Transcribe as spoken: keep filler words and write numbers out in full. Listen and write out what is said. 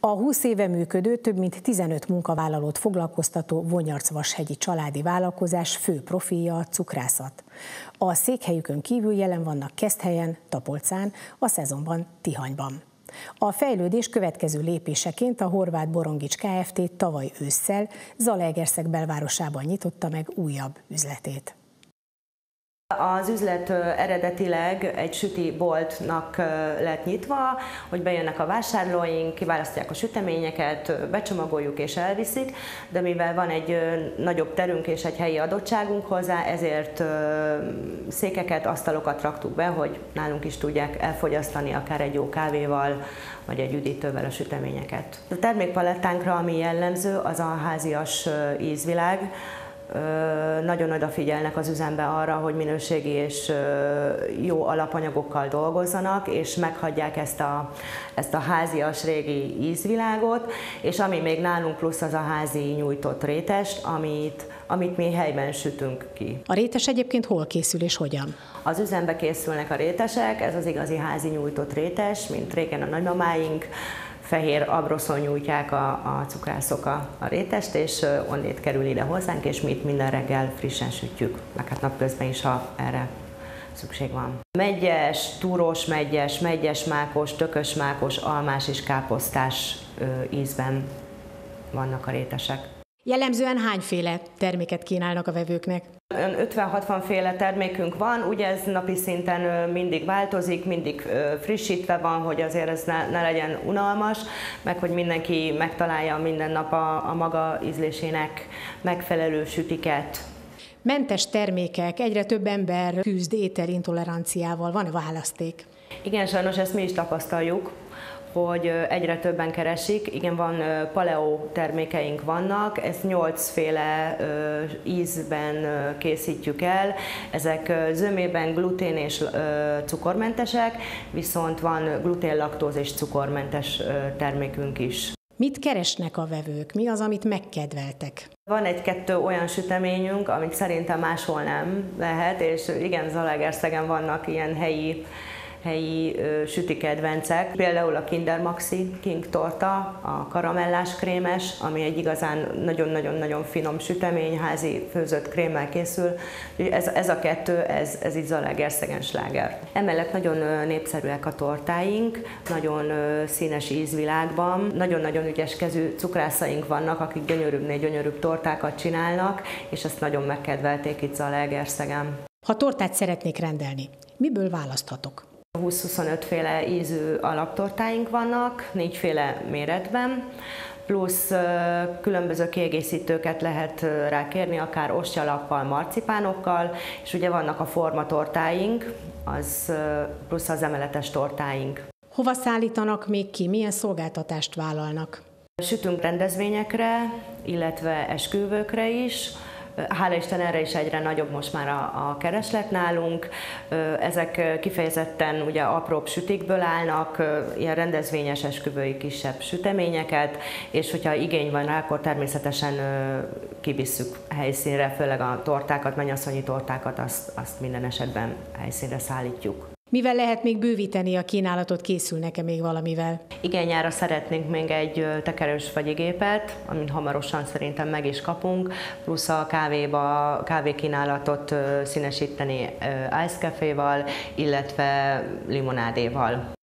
húsz éve működő, több mint tizenöt munkavállalót foglalkoztató Vonyarc-Vashegyi családi vállalkozás fő profilja a cukrászat. A székhelyükön kívül jelen vannak Keszthelyen, Tapolcán, a szezonban Tihanyban. A fejlődés következő lépéseként a Horváth Borongics Kft. Tavaly ősszel Zalaegerszeg belvárosában nyitotta meg újabb üzletét. Az üzlet eredetileg egy süti boltnak lett nyitva, hogy bejönnek a vásárlóink, kiválasztják a süteményeket, becsomagoljuk és elviszik, de mivel van egy nagyobb terünk és egy helyi adottságunk hozzá, ezért székeket, asztalokat raktuk be, hogy nálunk is tudják elfogyasztani akár egy jó kávéval, vagy egy üdítővel a süteményeket. A termékpalettánkra, ami jellemző, az a házias ízvilág. Nagyon odafigyelnek az üzembe arra, hogy minőségi és jó alapanyagokkal dolgozzanak, és meghagyják ezt a, ezt a házias régi ízvilágot, és ami még nálunk plusz az a házi nyújtott rétest, amit, amit mi helyben sütünk ki. A rétes egyébként hol készül és hogyan? Az üzembe készülnek a rétesek, ez az igazi házi nyújtott rétes, mint régen a nagymamáink. Fehér abroszon nyújtják a, a cukrászok a, a rétest, és onnét kerül ide hozzánk, és mi itt minden reggel frissen sütjük, meg hát napközben is, ha erre szükség van. Meggyes, túrós meggyes, meggyes mákos, tökös mákos, almás és káposztás ö, ízben vannak a rétesek. Jellemzően hányféle terméket kínálnak a vevőknek? ötven-hatvan féle termékünk van, ugye ez napi szinten mindig változik, mindig frissítve van, hogy azért ez ne, ne legyen unalmas, meg hogy mindenki megtalálja minden nap a, a maga ízlésének megfelelő sütiket. Mentes termékek, egyre több ember küzd ételintoleranciával, van-e választék? Igen, sajnos ezt mi is tapasztaljuk, hogy egyre többen keresik. Igen, van paleo termékeink vannak, ezt nyolcféle ízben készítjük el. Ezek zömében glutén és cukormentesek, viszont van glutén, laktóz és cukormentes termékünk is. Mit keresnek a vevők? Mi az, amit megkedveltek? Van egy-kettő olyan süteményünk, amit szerintem máshol nem lehet, és igen, Zalaegerszegen vannak ilyen helyi helyi ö, süti kedvencek, például a Kinder Maxi King torta, a karamellás krémes, ami egy igazán nagyon-nagyon-nagyon finom sütemény, házi főzött krémmel készül. Ez, ez a kettő, ez, ez így Zalaegerszegen sláger. Emellett nagyon ö, népszerűek a tortáink, nagyon ö, színes ízvilágban, nagyon-nagyon ügyes kezű cukrászaink vannak, akik gyönyörűbbnél gyönyörűbb tortákat csinálnak, és ezt nagyon megkedvelték itt Zalaegerszegen. Ha tortát szeretnék rendelni, miből választhatok? húsz-huszonöt féle ízű alaptortáink vannak, négyféle méretben, plusz különböző kiegészítőket lehet rá kérni, akár ostjalappal, marcipánokkal, és ugye vannak a formatortáink, az plusz az emeletes tortáink. Hova szállítanak még ki, milyen szolgáltatást vállalnak? Sütünk rendezvényekre, illetve esküvőkre is. Hála Isten, erre is egyre nagyobb most már a, a kereslet nálunk. Ezek kifejezetten ugye apróbb sütikből állnak, ilyen rendezvényes esküvői kisebb süteményeket, és hogyha igény van rá, akkor természetesen kivisszük helyszínre, főleg a tortákat, mennyasszonyi tortákat, azt, azt minden esetben helyszínre szállítjuk. Mivel lehet még bővíteni a kínálatot, készülnek-e még valamivel? Igényára szeretnénk még egy tekerős fagyigépet, amit hamarosan szerintem meg is kapunk, plusz a kávéba, kávékínálatot színesíteni ice caféval, illetve limonádéval.